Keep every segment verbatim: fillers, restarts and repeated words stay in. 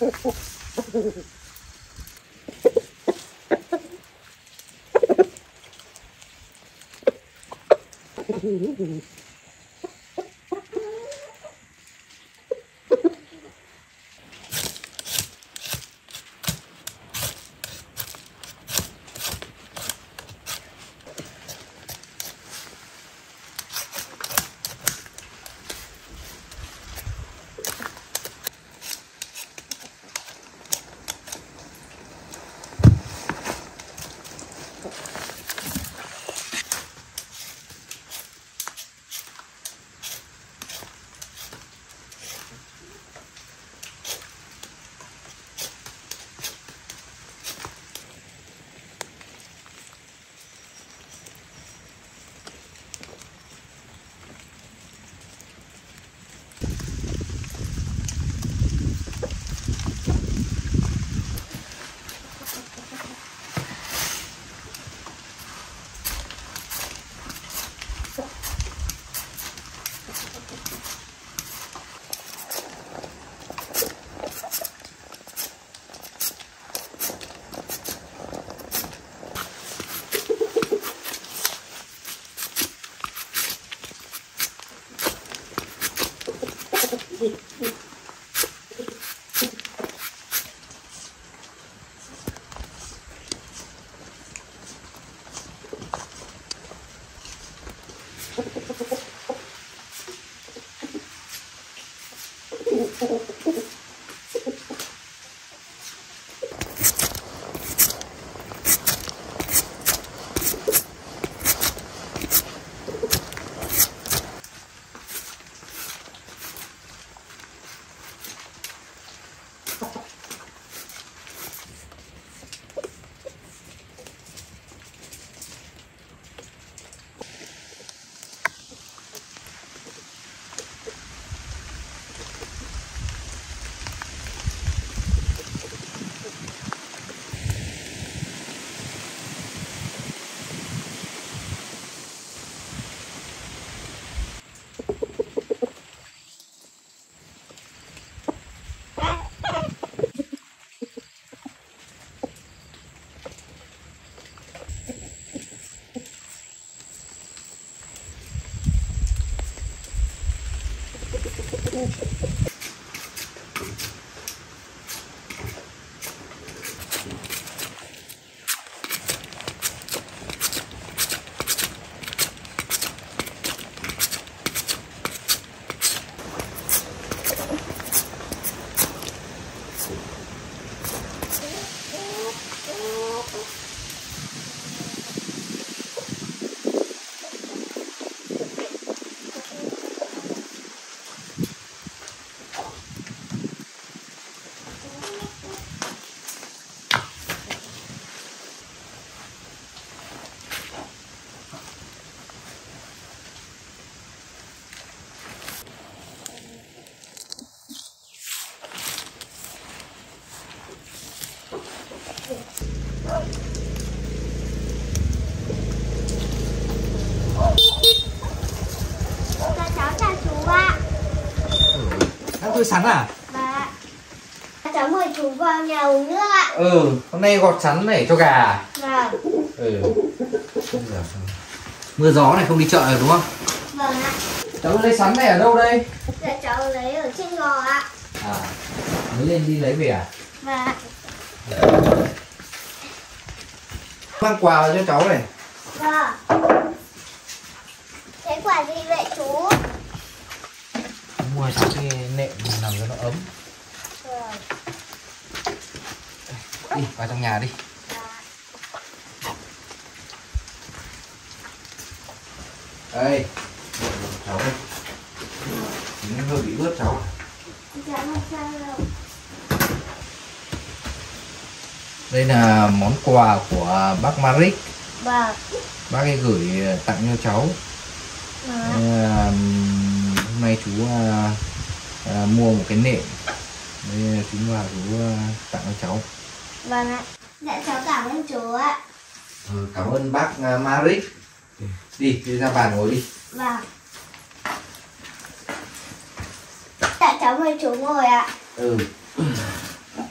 Tươi sắn à? Dạ. Cháu mời chú vào nhà uống nước ạ. Ừ, hôm nay gọt sắn để cho gà à? Vâng. Ừ. Mưa gió này không đi chợ rồi đúng không? Vâng ạ. Cháu lấy sắn này ở đâu đây? Dạ cháu lấy ở trên gò ạ. À, mới lên đi lấy về à? Vâng. Mang quà cho cháu này. Vâng. Thế quà gì vậy chú? Mua cháu cái nệm nằm cho nó ấm. Vâng. Đi, vào trong nhà đi. Đây, cháu đây. Chính hơi bị ướt cháu. Dạ không sao đâu. Đây là món quà của bác Maric. Vâng. Bác ấy gửi tặng cho cháu. Vâng. À, hôm nay chú à, à, mua một cái nệm. Đây chính là chú à, tặng cho cháu. Vâng ạ. Dạ cháu cảm ơn chú ạ. Ừ, cảm ơn bác uh, Maric. Đi, đi ra bàn ngồi đi. Vâng. Dạ cháu mời chú ngồi ạ. Ừ.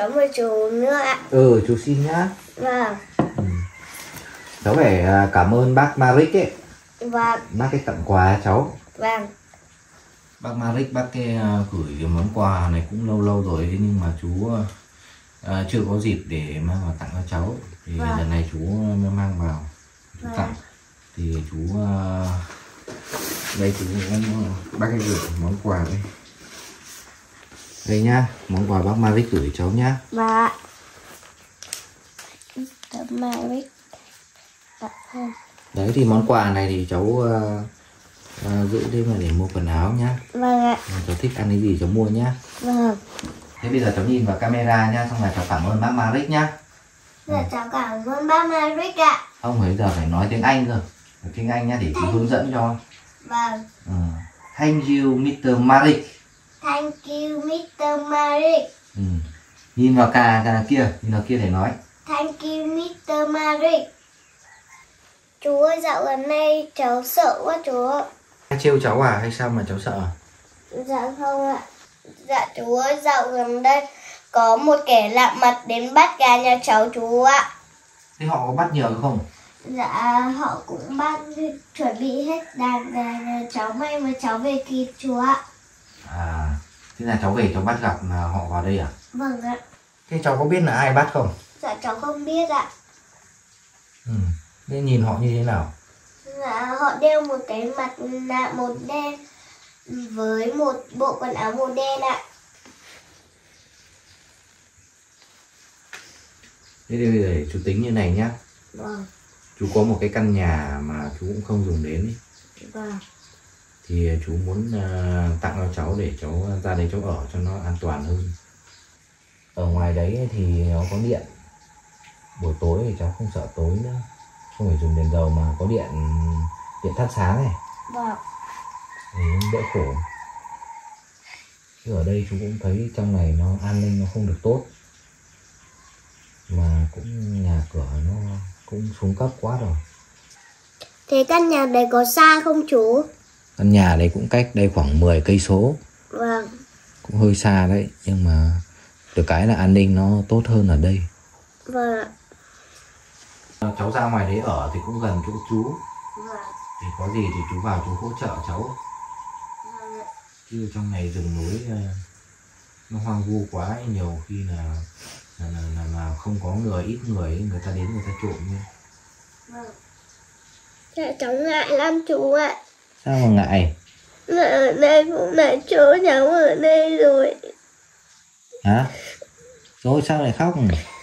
cháu mời chú nữa ạ. Ừ, chú xin nhá. Vâng. Ừ. Cháu phải à, cảm ơn bác Maric ấy. Vâng. Bác cái tặng quà cháu. Vâng. Bác Maric, bác cái uh, gửi cái món quà này cũng lâu lâu rồi, thế nhưng mà chú uh, chưa có dịp để mang vào tặng cho cháu. Thì vâng. lần này chú mới mang vào chú vâng. tặng. Thì chú uh, đây chú bác cái gửi món quà đây. Đây nhá, món quà bác Maric gửi cháu nhá. Vâng ạ. Bác Maric. Đấy thì món quà này thì cháu uh, uh, giữ thêm là để mua quần áo nhá. Vâng ạ. Cháu thích ăn cái gì cháu mua nhá. Vâng. Thế bây giờ cháu nhìn vào camera nhá, xong là cháu cảm ơn bác Maric nhá. Dạ ừ. Cháu cảm ơn bác Maric ạ. Không, bây giờ phải nói tiếng Anh cơ. Tiếng Anh nhá, để chú hướng dẫn cho. Vâng. Ừ. Thank you mít-tơ Maric. Thank you mít-tơ Maric. Ừ. Nhìn vào cả, cả kia, nhìn vào kia để nói. Thank you mít-tơ Maric. Chú ơi, dạo gần đây cháu sợ quá chú ạ. Ai trêu cháu à hay sao mà cháu sợ? Dạ không ạ. Dạ chú ơi, dạo gần đây có một kẻ lạ mặt đến bắt gà nhà cháu chú ạ. Thế họ có bắt nhiều không? Dạ họ cũng bắt, chuẩn bị hết đàn gà nhà cháu, may mà cháu về kịp chú ạ. À, thế là cháu về cháu bắt gặp là họ vào đây à? Vâng ạ. Thế cháu có biết là ai bắt không? Dạ cháu không biết ạ. Ừ. Thế nhìn họ như thế nào? Dạ họ đeo một cái mặt nạ màu đen với một bộ quần áo màu đen ạ. Thế thì bây giờ để chú tính như này nhá. Vâng. Chú có một cái căn nhà mà chú cũng không dùng đến ý. Vâng. Thì chú muốn uh, tặng cho cháu để cháu ra đấy cháu ở cho nó an toàn hơn. Ở ngoài đấy thì nó có điện. Buổi tối thì cháu không sợ tối nữa. Không phải dùng đèn dầu mà có điện điện thắp sáng này. Vâng. Thì đỡ khổ. Chứ ở đây chú cũng thấy trong này nó an ninh nó không được tốt. Mà cũng nhà cửa nó cũng xuống cấp quá rồi. Thế căn nhà đấy có xa không chú? Căn nhà đấy cũng cách đây khoảng mười cây số. Vâng. Cũng hơi xa đấy, nhưng mà được cái là an ninh nó tốt hơn ở đây. Vâng. Cháu ra ngoài đấy ở thì cũng gần chỗ chú. Vâng. Thì có gì thì chú vào chú hỗ trợ cháu. Vâng. Chứ trong này rừng núi nó hoang vu quá, nhiều khi là là, là, là, là không có người, ít người, người ta đến người ta trộm như. Vâng. Dạ cháu ngại lắm chú ạ. Sao mà ngại? Dạ ở đây cũng là chỗ cháu ở đây rồi. Hả? Rồi sao lại khóc?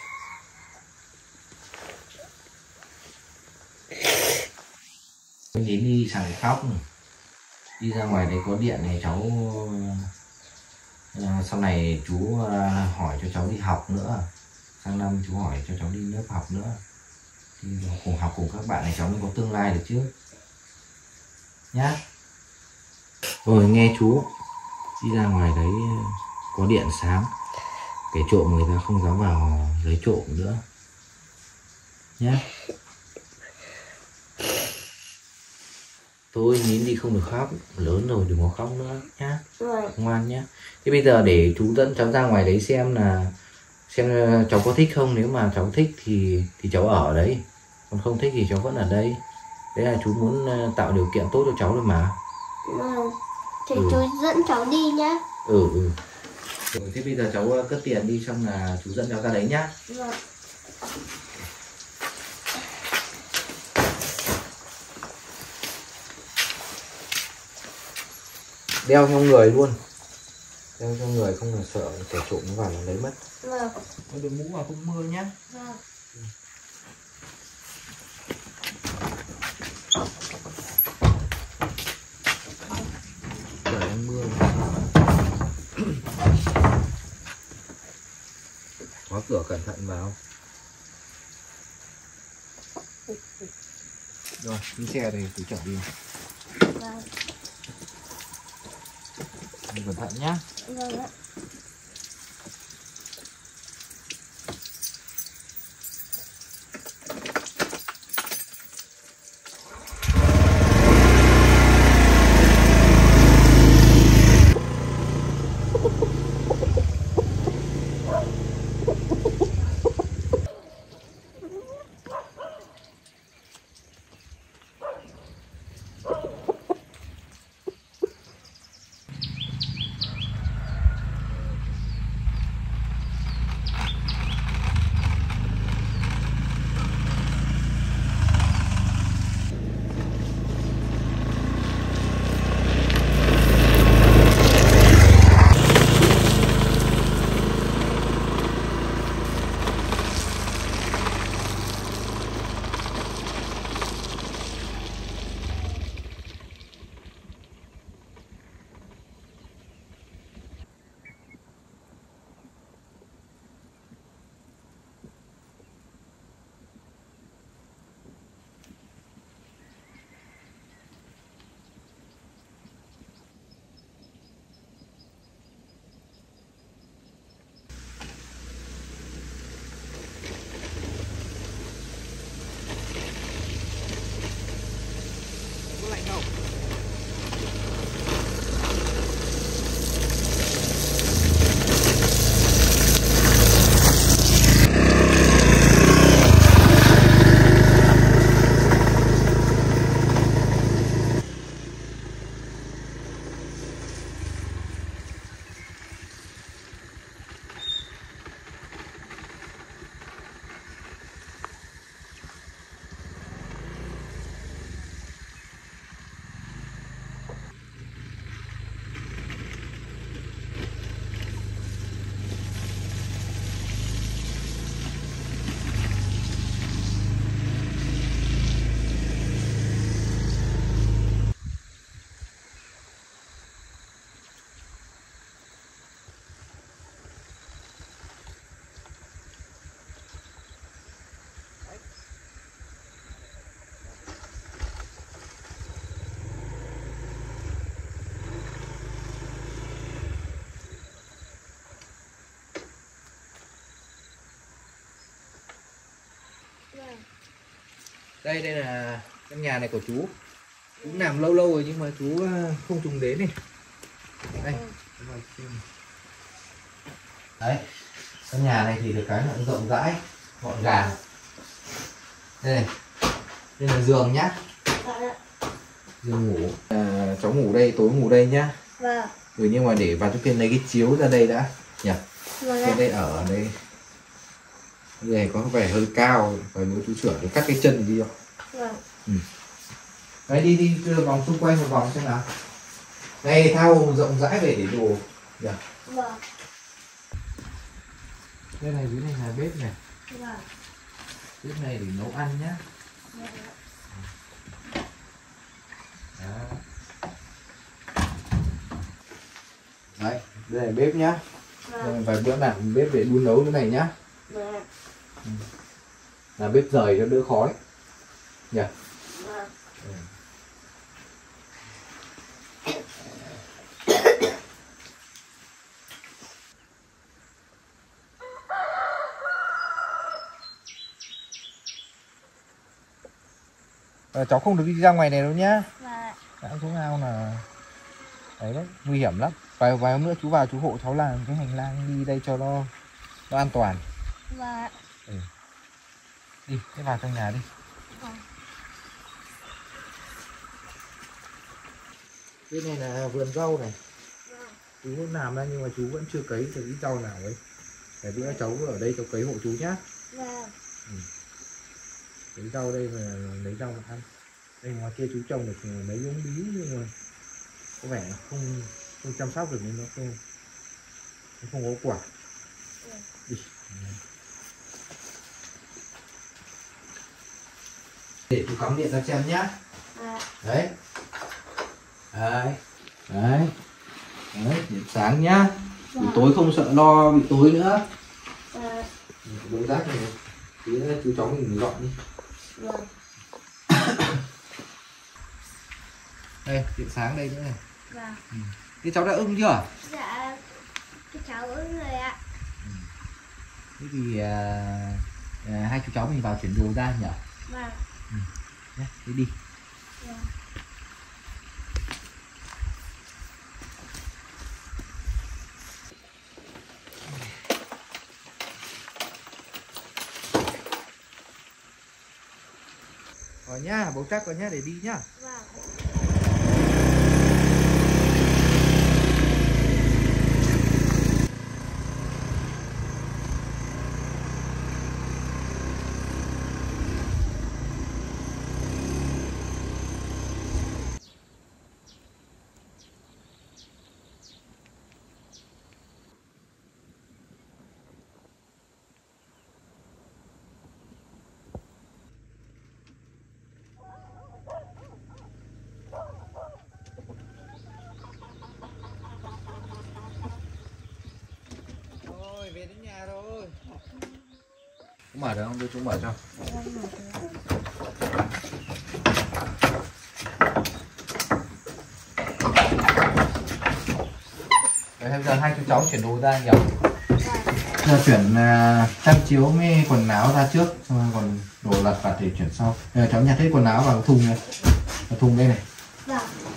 Đến đi sao lại khóc? Đi ra ngoài đấy có điện này cháu. À, sau này chú à, hỏi cho cháu đi học nữa. Sang năm chú hỏi cho cháu đi lớp học nữa. Thì cùng học cùng các bạn này cháu mới có tương lai được chứ. Nhá. Rồi nghe chú. Đi ra ngoài đấy có điện sáng. Kẻ trộm người ta không dám vào lấy trộm nữa. Nhá. Thôi nín đi không được khóc. Lớn rồi đừng có khóc nữa nhá. Vâng. Ngoan nhá. Thế bây giờ để chú dẫn cháu ra ngoài đấy xem là xem cháu có thích không. Nếu mà cháu thích thì thì cháu ở đấy. Còn không thích thì cháu vẫn ở đây. Đấy là chú muốn tạo điều kiện tốt cho cháu rồi mà. Vâng. Thì ừ. chú dẫn cháu đi nhá. Ừ ừ. Rồi, thế bây giờ cháu cất tiền đi xong là chú dẫn cháu ra đấy nhá. Vâng. Đeo trong người luôn. Đeo trong người không là sợ kẻ trộm nó vào nó lấy mất. Vâng. Đội mũ vào không mưa nhá. Vâng. Trời đang mưa. Khóa cửa cẩn thận vào. Rồi, đi xe đây chú chở đi. Vâng. Đi cẩn thận nhá. Vâng ạ. Đây đây là căn nhà này của chú. Cũng làm lâu lâu rồi nhưng mà chú không trùng đến này. Đây. Đấy. Căn nhà này thì được cái là rộng rãi, gọn gàng. Đây này. Đây là giường nhá. Giường ngủ. À, cháu ngủ đây, tối ngủ đây nhá. Vâng. Ừ, nhưng mà để vào cho kia lấy cái chiếu ra đây đã nhỉ. Vâng. Trên đây ở đây. Đây này có vẻ hơi cao, phải muốn chú sửa để cắt cái chân đi không? Vâng. Ừ. Đấy, đi đi đưa vòng xung quanh một vòng xem nào. Đây thao rộng rãi về để đồ nhỉ. Vâng. Đây này, dưới này là bếp này. Vâng. Bếp này để nấu ăn nhá. Vâng. Đó. Đấy, đây là bếp nhá. Vâng. Vài bữa làm bếp để đun nấu cái này nhá. Vâng. Ừ. Là bếp rời cho đỡ khói nhỉ. Vâng. Ừ. À, cháu không được đi ra ngoài này đâu nhá. Vâng. Đã xuống ao là đấy đấy, nguy hiểm lắm. Vài vài hôm nữa chú vào chú hộ cháu làm cái hành lang đi đây cho nó nó an toàn. Vâng. Ừ. Đi, thế vào trong nhà đi. Vâng. Bên này là vườn rau này. Vâng. Chú muốn làm ra nhưng mà chú vẫn chưa cấy được ít rau nào ấy. Để bữa cháu ở đây cháu cấy hộ chú nhá. Vâng. Ừ. Cấy rau đây mà lấy rau mà ăn. Đây ngoài kia chú trồng được mấy giống bí nhưng mà có vẻ là không không chăm sóc được nên nó không nó không có quả. Ừ. Đi. Để chú cắm điện ra xem nhá. Vâng. Đấy. Đấy. Đấy. Đấy, điện sáng nhá. Buổi tối không sợ lo bị tối nữa. Vâng. Đống rác này. Tí nữa chú cháu mình dọn đi. Vâng. Đây, điện sáng đây nữa này. Vâng. Ừ. Thế cháu đã ưng chưa? Dạ, cái cháu ưng rồi ạ. Ừ. Thế thì à, à, hai chú cháu mình vào chuyển đồ ra nhỉ? Vâng. Ừ. Nhé, đi đi. Vâng. Rồi nhá, bấu chắc rồi nhá, để đi nhá. Vâng. Rồi, về đến nhà rồi. Chú mở được không? Đưa chú mở cho. Đấy, bây giờ hai chú cháu chuyển đồ ra nhỉ? Giờ chuyển uh, chăn chiếu với quần áo ra trước, xong rồi còn đồ lặt vặt thì chuyển sau. Bây giờ cháu nhặt hết quần áo vào thùng này, vào thùng đây này. Vâng.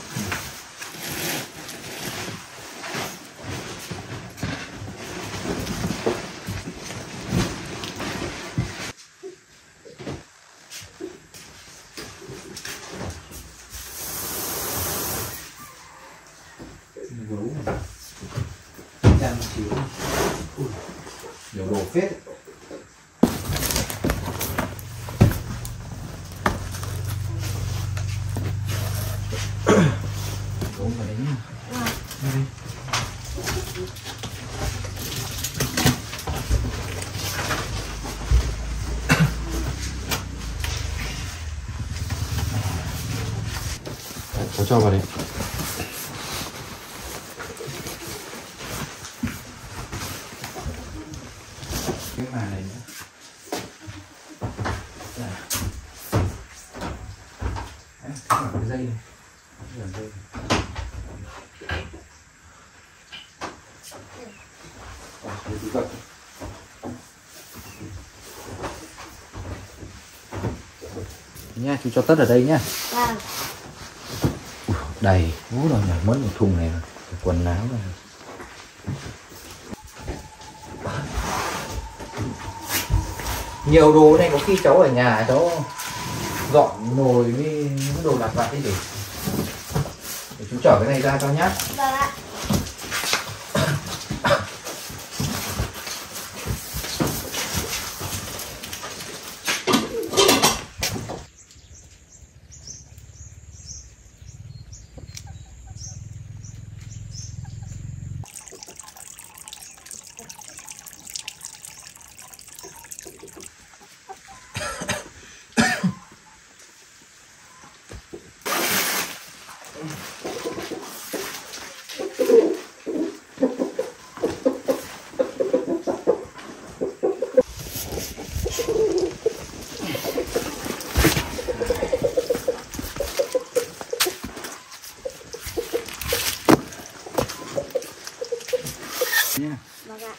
Gấu này, chăn chiếu, ui, nhiều đồ phết. Gấu vào đấy nhá. Đi đi. Cháu cho vào đây. Cái màn này nữa. Đấy, cái dây này. Cái dây này. Để chú gật. Nha, chú cho tất ở đây nhá. Vâng. Đầy, ú rồi nhỉ, mất một thùng này rồi. Quần áo này. Nhiều đồ này, có khi cháu ở nhà cháu dọn nồi với những đồ lặt vặt đi để để chú chở cái này ra cho nhá. Vâng ạ. Nha. Vâng ạ.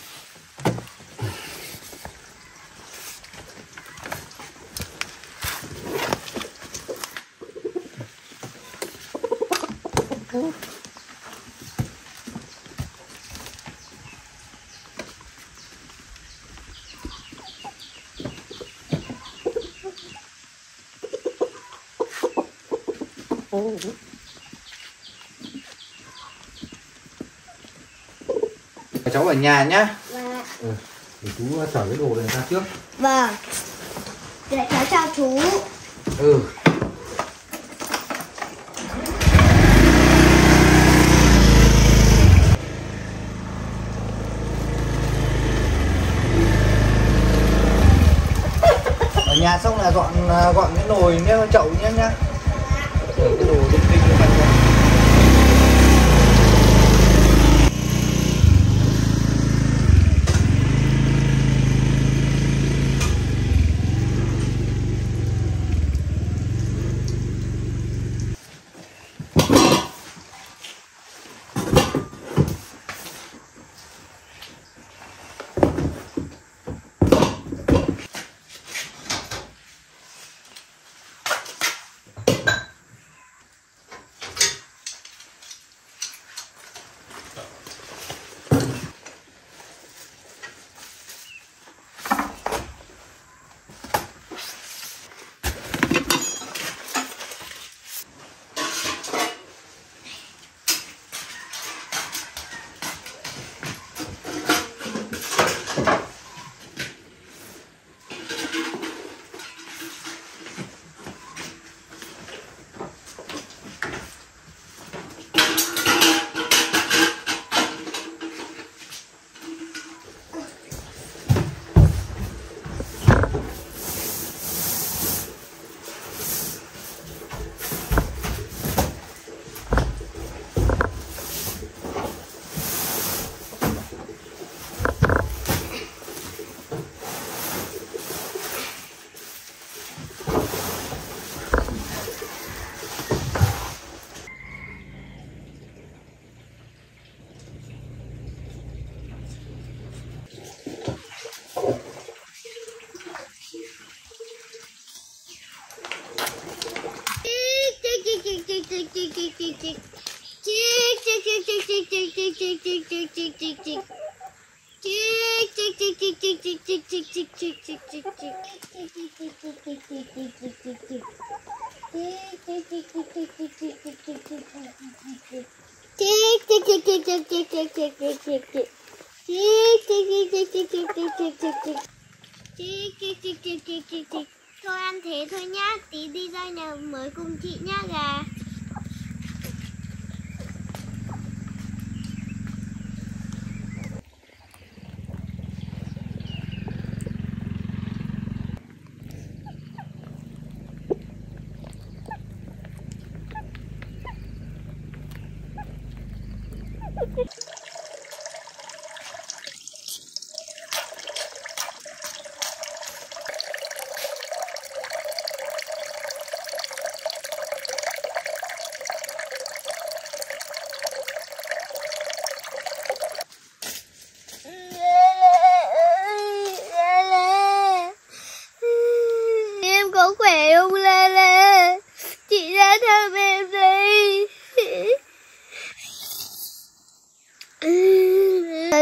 Cháu ở nhà nhá. Vâng. Ừ, để chú chở cái đồ này ra trước. Vâng. Để cháu chào chú. Ừ. Ở nhà xong là dọn gọn cái nồi với chậu nhé nhá. Để cái đồ linh tinh như vậy. Thôi ăn thế thôi nhá, tí đi ra nhà mới cùng chị nhá gà. Em có khỏe không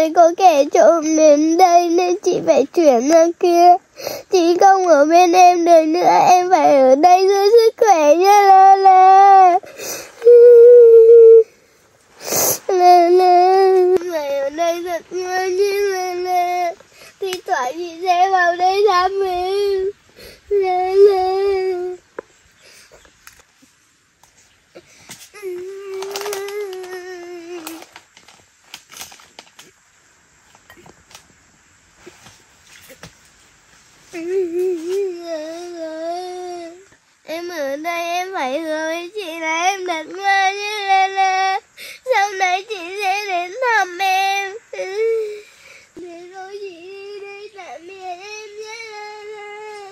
ơi, có kẻ trộm đến đây nên chị phải chuyển ra kia. Chị không ở bên em được nữa, em phải ở đây giữ sức khỏe nha La La. La La, mày ở đây thật ngoan như La La. Thì thoảng chị sẽ vào đây thăm em. La La. Em ở đây em phải hứa với chị là em thật ngoan như La La. Sau này chị sẽ đến thăm em. Để rồi chị đi đây tạm biệt em nhé La La.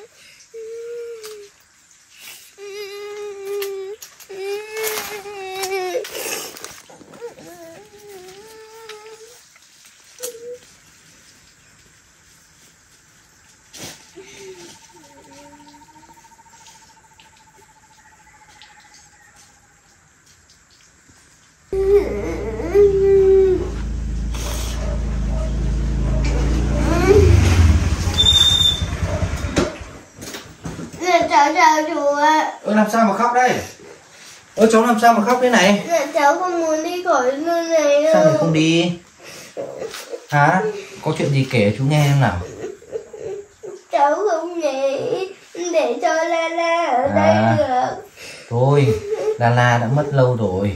Cháu chào chú ạ. Ơ làm sao mà khóc đây? Ơ cháu làm sao mà khóc thế này? Dạ, cháu không muốn đi khỏi nơi này đâu. Sao lại không đi? Hả? Có chuyện gì kể chú nghe em nào? Cháu không nghĩ để cho La La ở À. đây được. Thôi, La La đã mất lâu rồi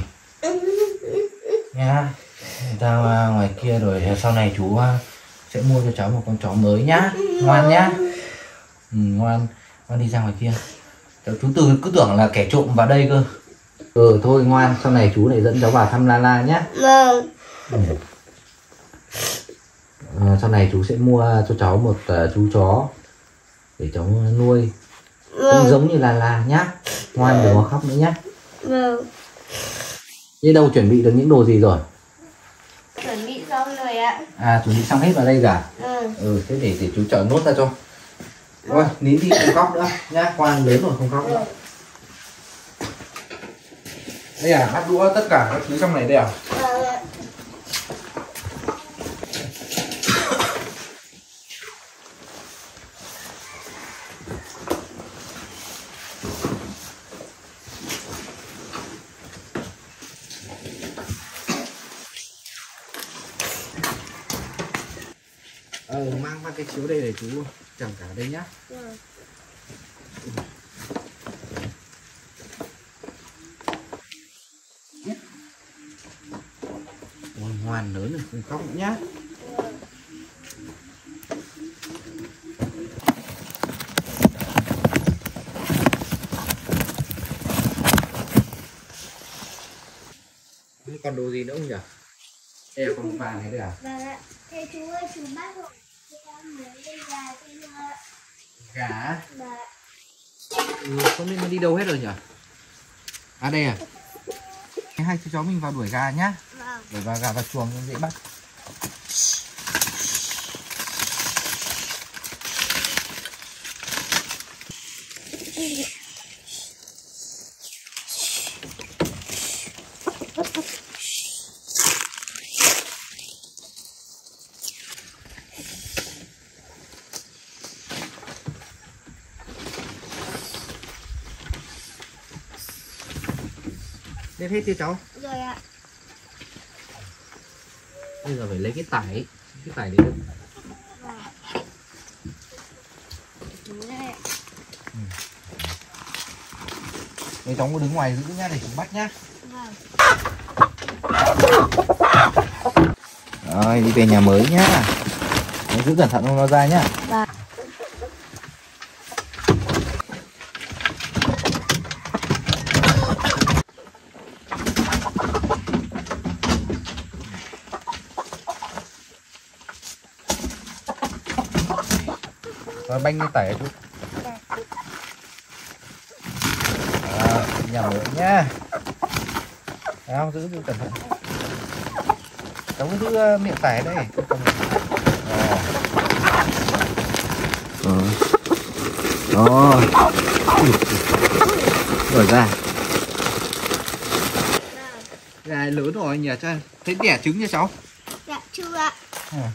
nha. Ra ngoài kia rồi sau này chú sẽ mua cho cháu một con chó mới nhá. Ngoan nhá. Ừ, ngoan, ngoan đi ra ngoài kia. Cháu chú từ cứ tưởng là kẻ trộm vào đây cơ. Ừ thôi ngoan, sau này chú lại dẫn cháu vào thăm La La nhá. Vâng. Ừ. À, sau này chú sẽ mua cho cháu một uh, chú chó để cháu nuôi. Vâng. Cũng giống như La La nhá. Ngoan đừng có khóc nữa nhá. Vâng. Thế đâu chuẩn bị được những đồ gì rồi? Chuẩn bị xong rồi ạ. À chuẩn bị xong hết vào đây cả. Ừ. Ừ thế để để chú chở nốt ra cho. Rồi nín đi không khóc nữa nhá. Ngoan lớn rồi không khóc nữa. Đây à, bát đũa tất cả các thứ trong này đây à? Vâng ạ. Ờ mang qua cái chiếu đây để chú chở cả đây nhá. Vâng. Ôi, ngoan lớn rồi không khóc nữa nhá. Còn đồ gì nữa không nhỉ? Đây là con vàng này đây à? Vâng ạ. Thế chú ơi, chú bắt hộ cho em mấy cây gà thêm ạ. Gà? Dạ. Ừ, không biết nó đi đâu hết rồi nhỉ? À đây à? Hai chú cháu mình vào đuổi gà nhá. Vâng. Đuổi vào gà vào chuồng cho dễ bắt. Lên hết chưa cháu? Rồi ạ. Bây giờ phải lấy cái tải. Cái tải để đựng. Vâng. Đúng đây ạ. Ừ. Đấy, cháu có đứng ngoài giữ nhá để chúng bắt nhá. Vâng. Rồi đi về nhà mới nhá. Đấy, giữ cẩn thận không nó ra nhá. Vâng. Rồi banh cái tải chút. À, nhà mới nhá. Thấy không? Giữ giữ cẩn thận. Cháu cứ giữ uh, miệng tải đây. Rồi. Rồi. Rồi ra. Gà lớn rồi nhỉ cha. Thế đẻ trứng nha cháu. Dạ chưa ạ. À.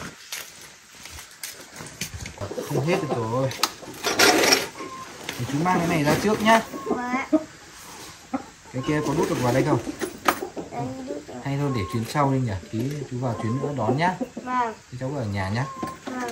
Không hết được rồi. Thì chú mang cái này ra trước nhá. Vâng. Cái kia có đút được vào đây không? Đây, đút rồi. Hay thôi để chuyến sau đi nhỉ. Tí chú vào chuyến nữa đón nhá. Vâng. Thì cháu ở nhà nhá. Vâng.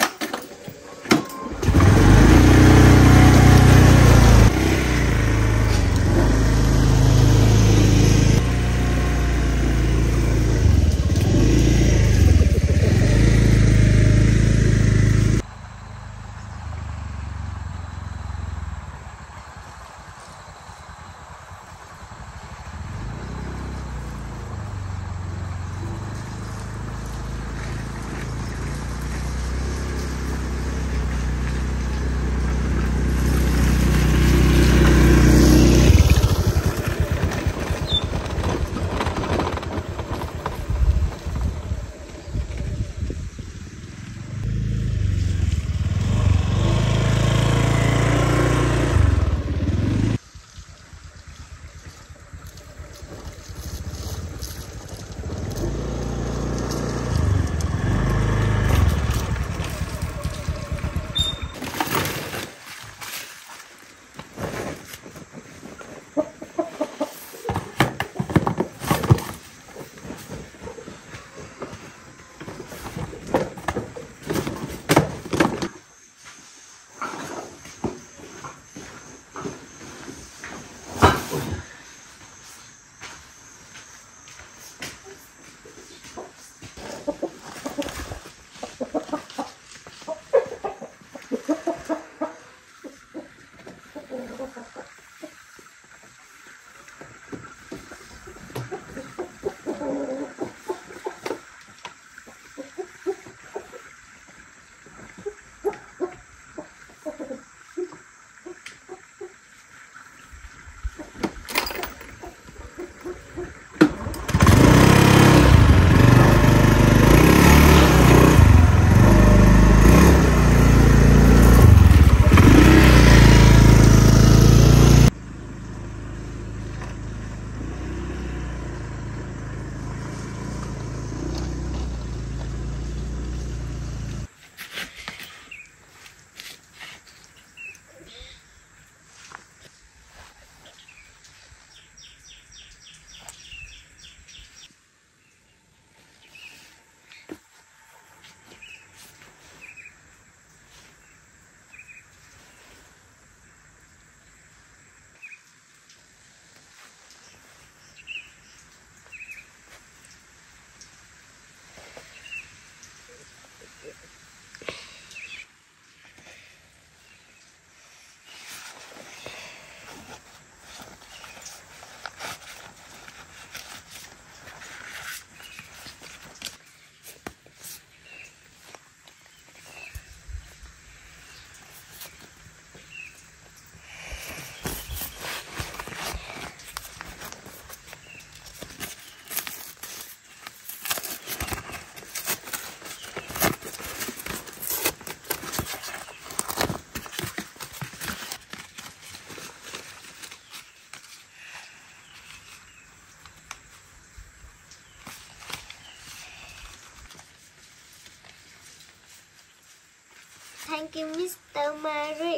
Thank you, mister Merrick.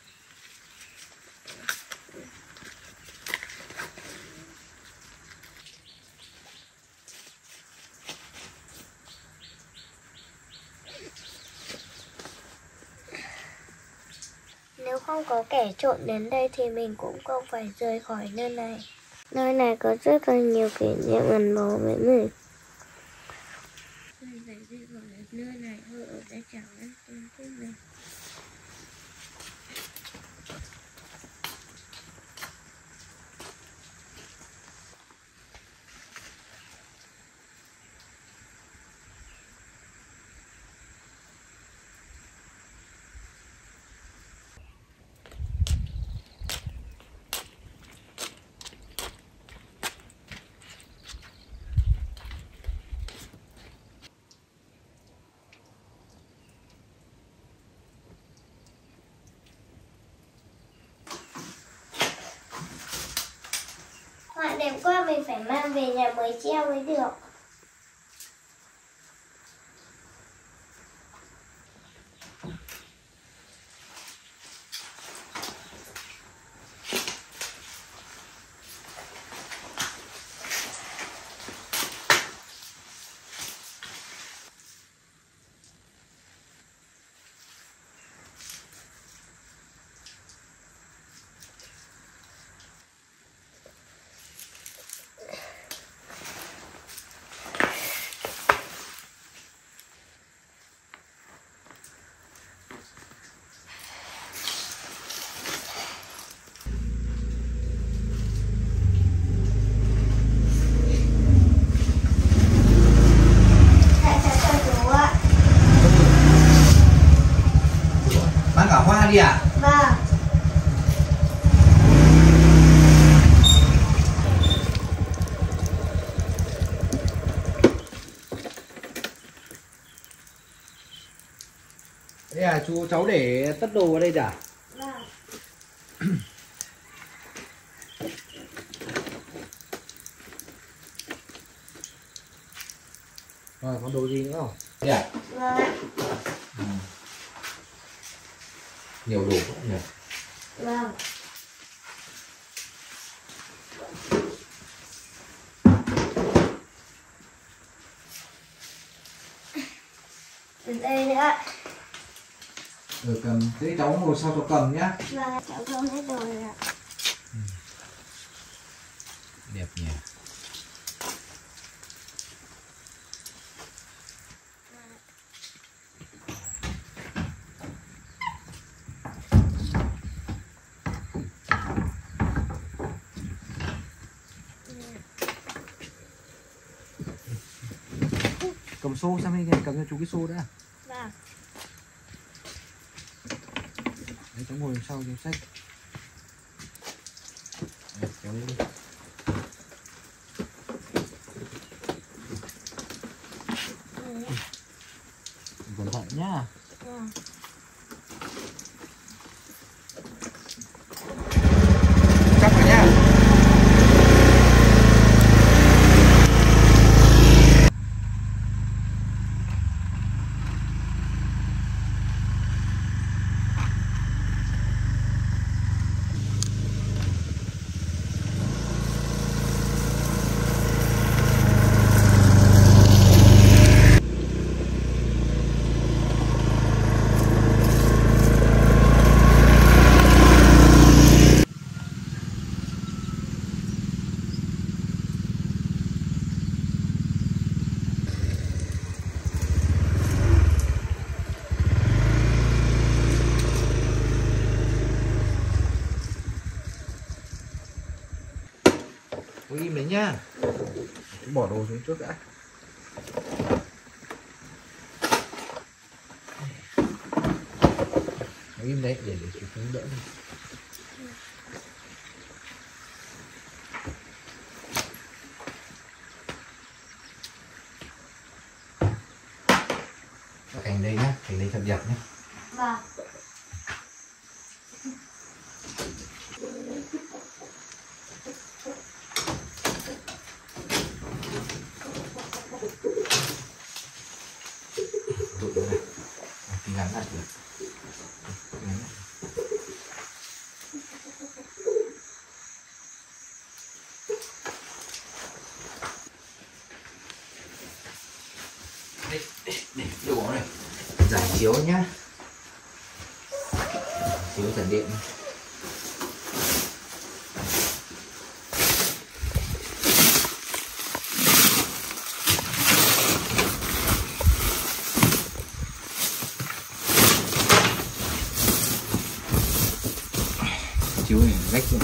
Nếu không có kẻ trộm đến đây thì mình cũng không phải rời khỏi nơi này. Nơi này có rất là nhiều kỷ niệm gắn bó với mình. Mình phải rời khỏi nơi này hơn ở đây chẳng ăn tên với mình. Họa đẹp quá, mình phải mang về nhà mới treo mới được. Đây à, chú cháu để tất đồ vào đây à? Vâng. Rồi, có đồ gì nữa không? Đây à? Vâng. Ừ. Nhiều đồ quá nhỉ? Vâng. Từ đây nữa. Rồi cầm, thế cháu ngồi sau cháu cầm nhá. Vâng, cháu không hết rồi ạ. Ừ. Đẹp nhỉ? Cầm xô sang đây này, cầm cho chú cái xô đã. Vâng. Đấy, cháu ngồi sau cháu xách. Đấy, kéo lên đi. Ừ. Cẩn thận nhá. Vâng. Chắc rồi nhá. Chú im đấy nhá. Chú bỏ đồ xuống trước đã. Chú im đấy để để chú hướng đỡ đi. Cảnh đây nhá, cảnh đây thật đẹp nhá. Vâng. Đụng vào này. Thì ngắn lại được. Ngắn lại. Đây, để, để đồ này. Giải chiếu nhá. Chiếu giải điện. Chiếu này rách luôn.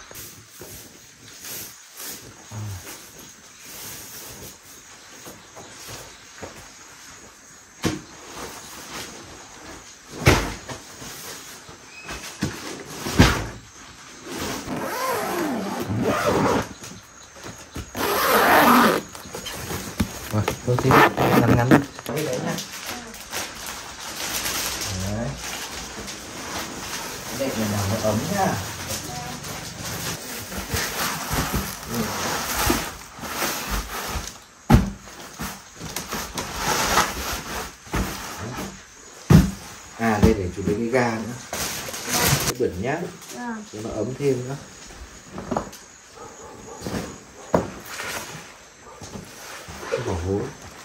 Rồi, tôi xin ngắn ngắn đấy đấy nhá. Đấy. Đệm này nào nó ấm nhá. À đây để chú lấy cái ga nữa. Cái bẩn nhá. Vâng. Cho nó ấm thêm nữa. Cái vỏ hố.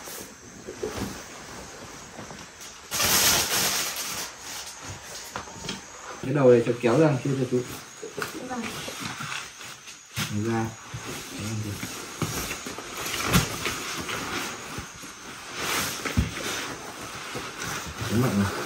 Cái đầu này cho kéo ra chưa cho chú. Vâng. Lấy ra. Đúng mạnh này.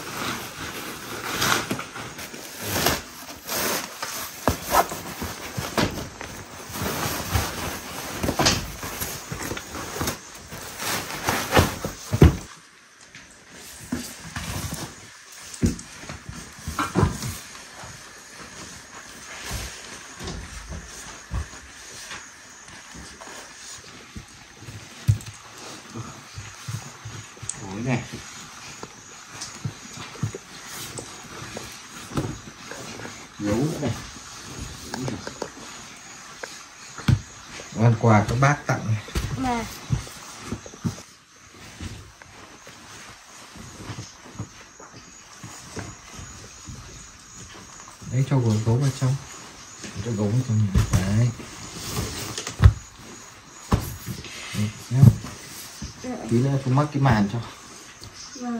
Gối này. quà các bác tặng. Mà Đấy, cho gối gấu vào trong, cho gấu vào trong đấy. Đấy nhá. Tí nữa chúng mắc cái màn cho. vâng.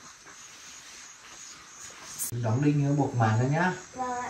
Đóng đinh nữa, buộc màn ra nhá. Vâng ạ.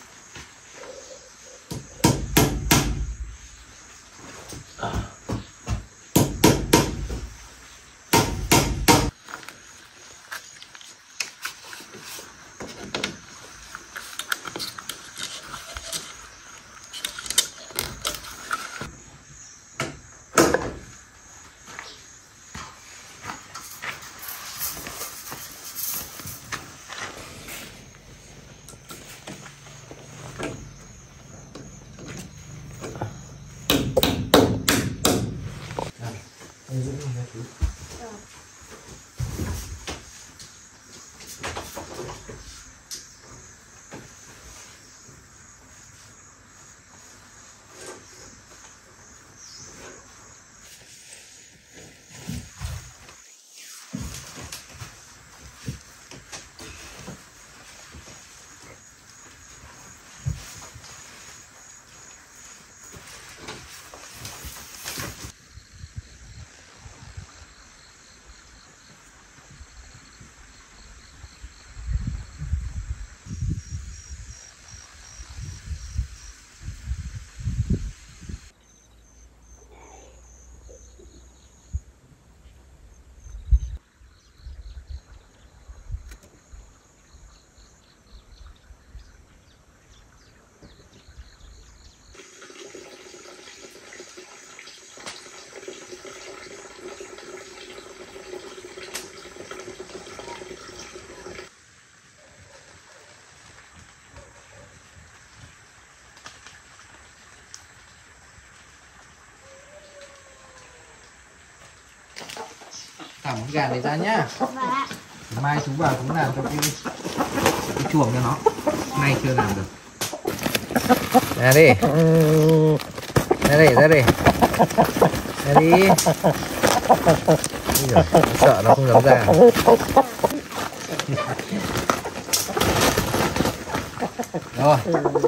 Thả món gà này ra nhá. Vâng ạ. Mai chú vào chúng làm cho cái, cái chuồng cho nó. Nay chưa làm được. Ra đi. Ra đi, ra đi. Ra đi. Ôi giời, sợ nó không dám ra. Rồi.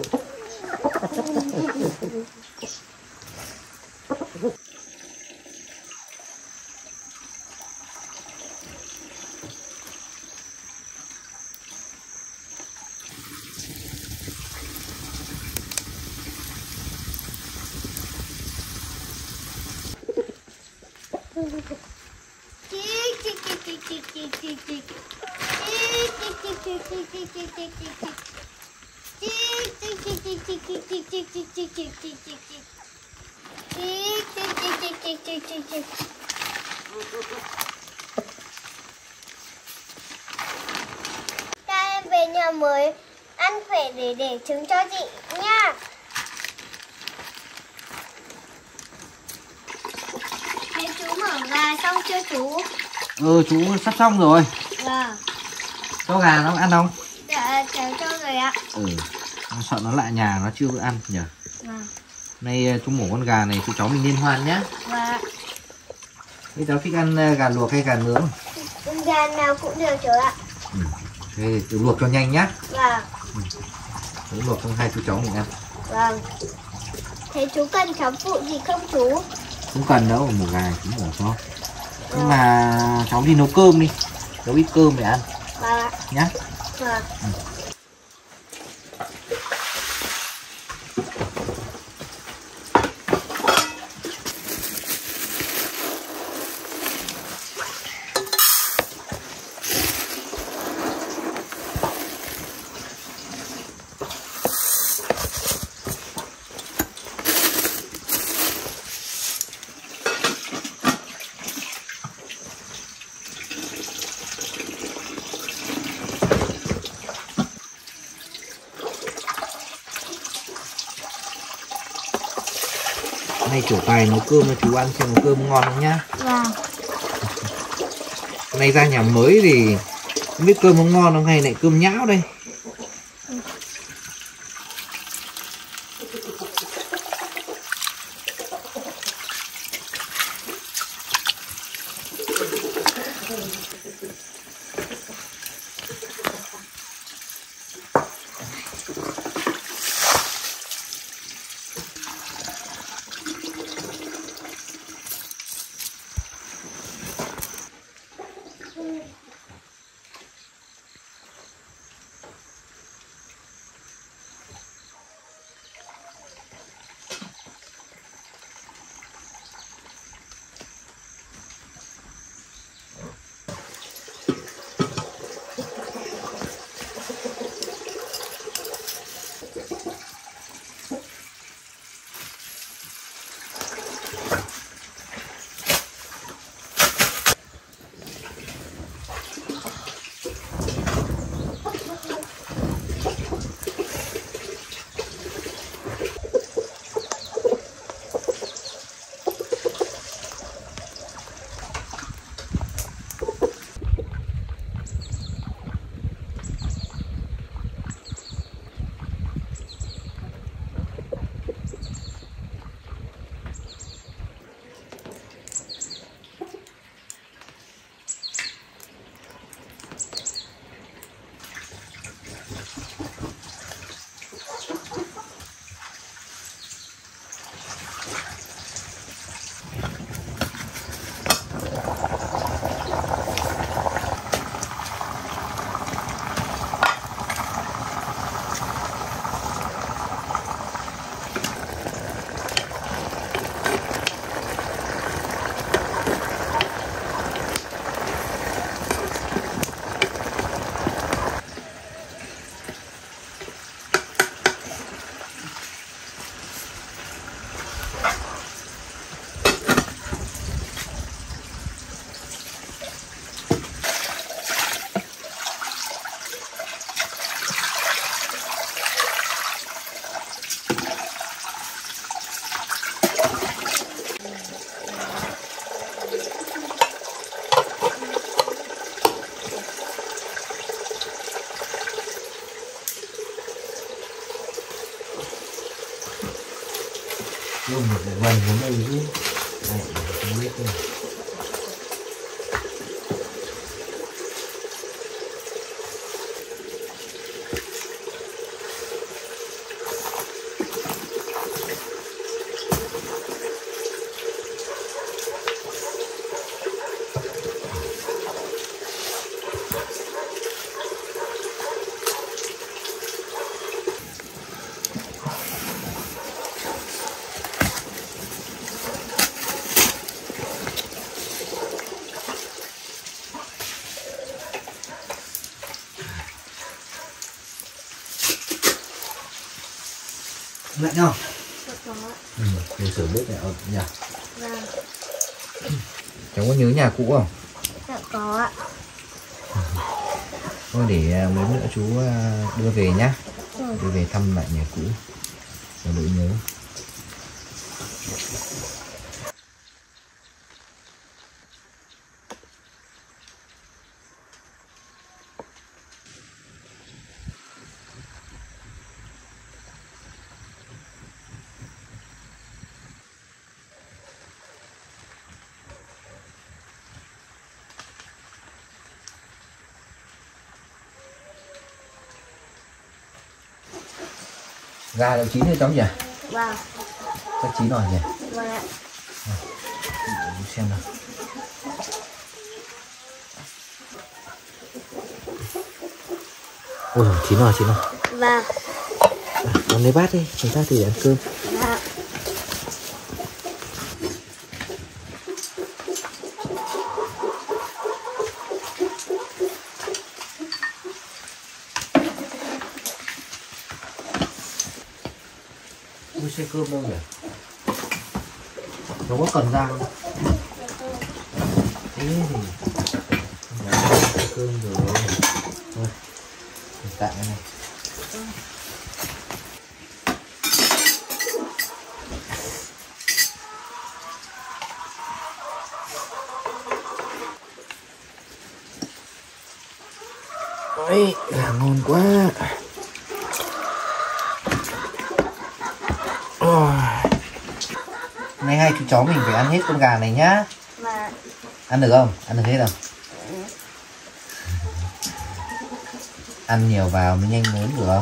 Các em về nhà mới ăn khỏe để để trứng cho chị nha. Thế chú mở gà xong chưa chú? Ừ, chú sắp xong rồi. Vâng. Cho gà nó ăn không? Dạ cháu cho rồi ạ. Ừ, nó sợ nó lại nhà nó chưa ăn nhỉ. Vâng. Nay chú mổ con gà này chú cháu mình liên hoan nhá. Vâng. Thế cháu thích ăn gà luộc hay gà nướng? Gà nào cũng được chú ạ. Ừ. Thế thì luộc cho nhanh nhá. Vâng. Ừ. Thế luộc cho hai chú cháu mình ăn. Vâng. Thế chú cần cháu phụ gì không chú? Không cần đâu, một gà chú mổ cho. Nhưng mà cháu đi nấu cơm đi. Cháu ít cơm để ăn. Vâng ạ. Nhá. Vâng. Ừ. Nay kiểu tài nấu cơm cho chú ăn xem nấu cơm ngon không nhá. Vâng. Nay ra nhà mới thì không biết cơm có ngon không hay lại cơm nhão đây. vần xuống đây chứ. Đây, không biết đây. Lạnh không? Có. Ừ, mình sửa bếp này ở nhà. Vâng. Cháu có nhớ nhà cũ không? Dạ có ạ. Thôi để mấy nữa chú đưa về nhá. Ừ. Đưa về thăm lại nhà cũ. Cho đỡ nhớ. Gà đều chín rồi cháu nhỉ? Vâng. Chắc chín rồi nhỉ? Vâng ạ. Để xem nào. Ôi rồi, chín rồi, chín rồi. Vâng. À, con lấy bát đi, chúng ta thử ăn cơm. Vâng. Ôi, xe cơm đâu nhỉ? Nó có cần ra không? Thế thì không có xe cơm rồi. Thôi, mình tặng cái này. Ôi, gà ngon quá. Ôi. Hôm nay hai chú cháu mình phải ăn hết con gà này nhá. Vâng. Ăn được không? Ăn được hết không? Ăn nhiều vào mới nhanh lớn được.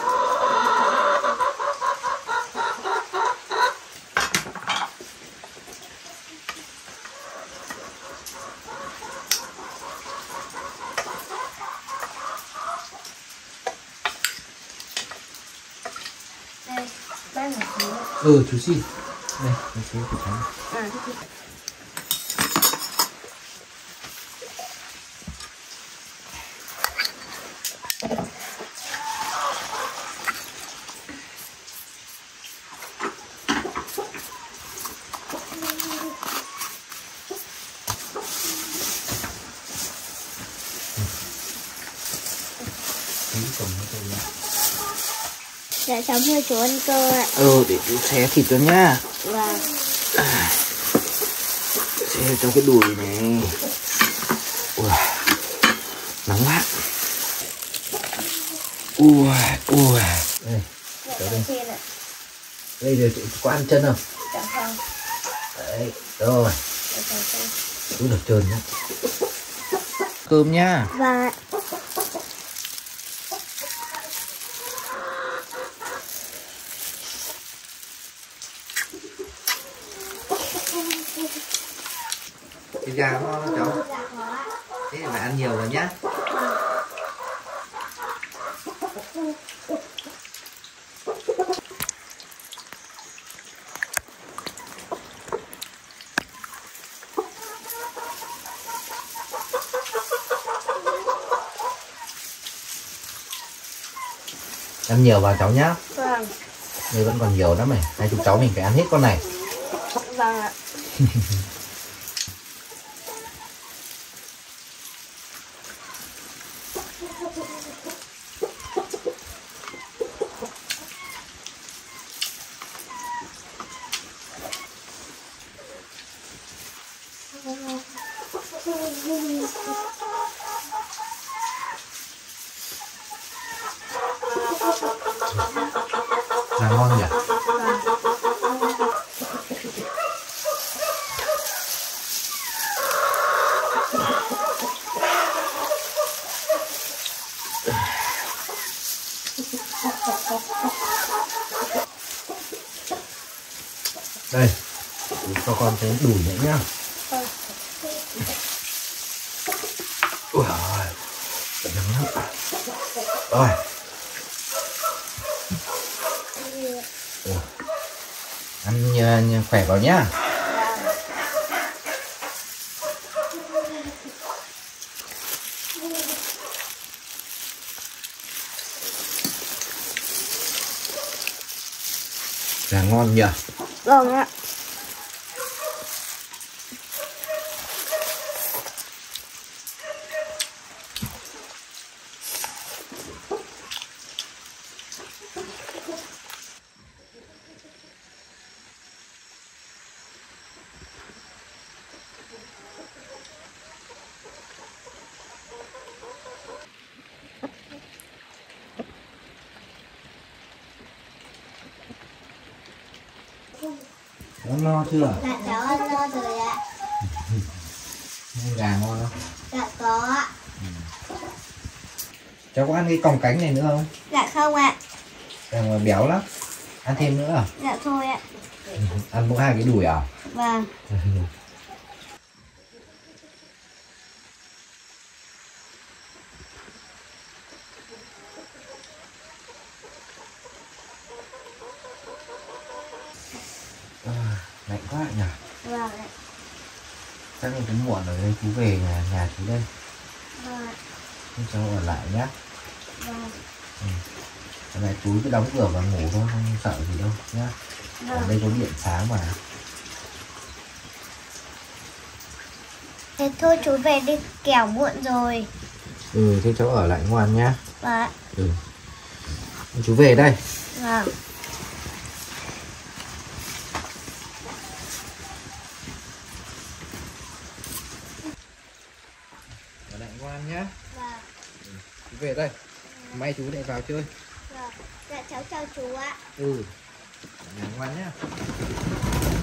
Đây, bác một tí. Ừ, chú xin. Đây, chú xin của cháu. À. Dạ cháu mời chú ăn cơm ạ. Ừ, để chú xé thịt cho nhá. Vâng. À, xé cho cái đùi này. Ui, nóng quá. Ui, ui. Đây, Dạ cháu cháu đây. xin ạ. Đây giờ chú có ăn chân không? Dạ không. Đấy, rồi. Dạ cháu xin. Chú được trơn nhá. Cơm nhá. Vâng ạ. Thịt gà ngon không cháu? Dạ có ạ. Thế thì phải ăn nhiều rồi nhá. Ăn nhiều vào cháu nhá. Vâng. Đây vẫn còn nhiều lắm này. Hai chú cháu mình phải ăn hết con này. Vâng ạ. Là ngon nhỉ? Vâng. Đây, cho con thấy đùi nữa nhá. Ừ. Ui ơi, nắng lắm. Rồi. Ừ. Ăn uh, khỏe vào nhá. Là ngon nhỉ? Vâng ạ. Nó no chưa? Dạ cháu ăn no rồi ạ. Gà ngon không? Dạ có ạ. Ừ. Cháu có ăn cái còng cánh này nữa không? Dạ không ạ. Em mà béo lắm. Ăn thêm nữa à? Dạ thôi ạ. Ăn mỗi hai cái đùi à? Vâng. À, lạnh quá nhỉ? Vâng ạ. Chắc là cũng muộn rồi đây, chú về nhà, nhà chú đây. Vâng ạ. Không cháu ở lại nhá. Vâng. Ừ. Hôm nay chú cứ đóng cửa và ngủ thôi, không sợ gì đâu nhá. Ở Vâng. đây có điện sáng mà. Thế thôi chú về đi, kẻo muộn rồi. Ừ, thế cháu ở lại ngoan nhá. Vâng ạ. Ừ. Chú về đây. Vâng. Ở lại ngoan nhá. Vâng. Ừ. Chú về đây. May chú lại vào chơi. Vâng. Dạ cháu chào chú ạ. Ừ. Ở nhà ngoan nhá.